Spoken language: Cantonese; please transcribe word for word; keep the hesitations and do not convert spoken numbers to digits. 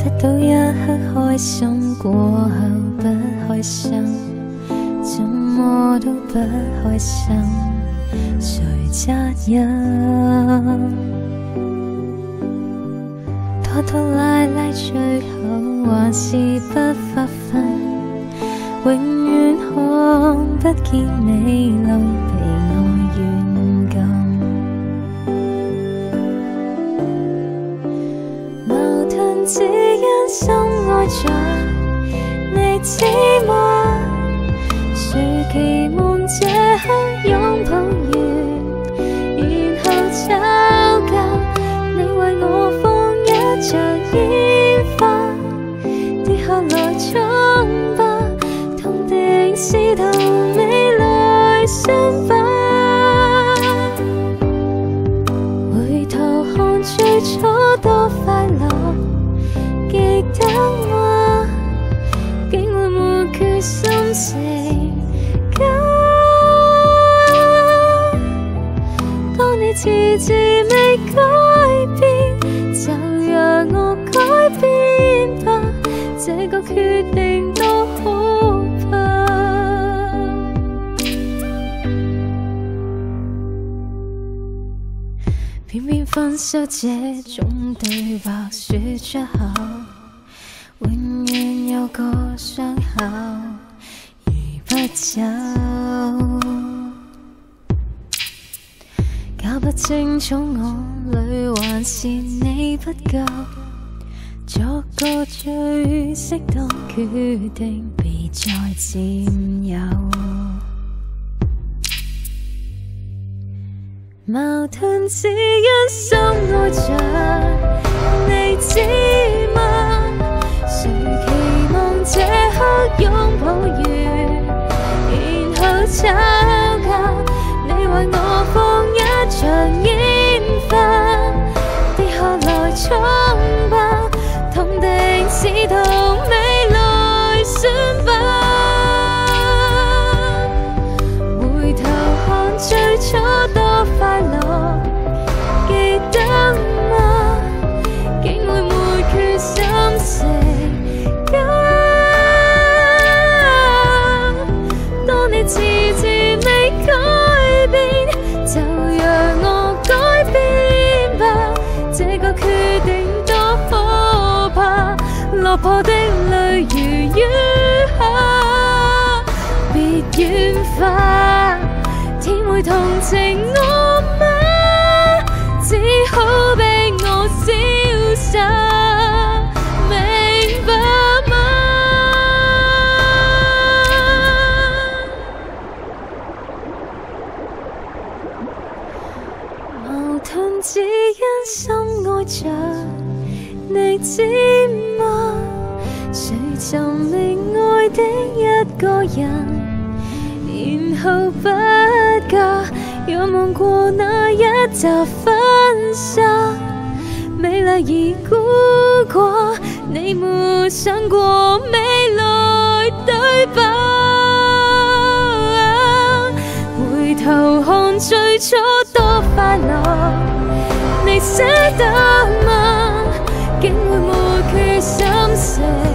得到一刻開心，過後不開心，怎麼都不開心，誰責任？拖拖拉拉，最後還是不發奮，永遠看不見你淚被我軟禁。矛盾只因深愛着你，知嗎？誰期望這刻擁抱完，然後吵架，你為我放一場煙花，跌下來衝吧，痛定思痛，未來算吧。回頭看最初多快樂，記得嗎？竟會沒決心成家。當你遲遲未改變，就讓我改變吧，這個決定多可怕。偏偏分手這種對白說出口，永遠有個傷口移不走。搞不清楚我裡還是你不夠，作個最適當決定，別再佔有。矛盾只因深愛着你，知嗎？誰期望這刻擁抱完，然後吵架，你為我放一場煙花，跌下來衝吧，痛定思痛，未來算吧。回頭看最初多快樂，記得嗎？竟會沒決心成家。當你遲遲未改變，就讓我改變吧，這個決定多可怕，落魄的淚如雨下，別軟化，天會同情我嗎？只好被我瀟灑，明白嗎？矛盾只因深愛着你，知嗎？誰尋覓愛的一個人，然後不嫁，仰望過那一集婚紗，美麗已估過，你沒想過未來對吧？回頭看最初多快樂，你捨得嗎？竟會沒決心成